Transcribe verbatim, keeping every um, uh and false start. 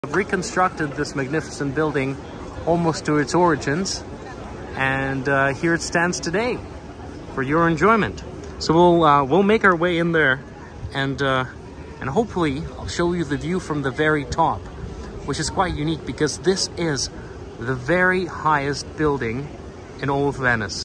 I've reconstructed this magnificent building almost to its origins, and uh, here it stands today for your enjoyment. So we'll uh, we'll make our way in there, and uh, and hopefully I'll show you the view from the very top, which is quite unique because this is the very highest building in all of Venice.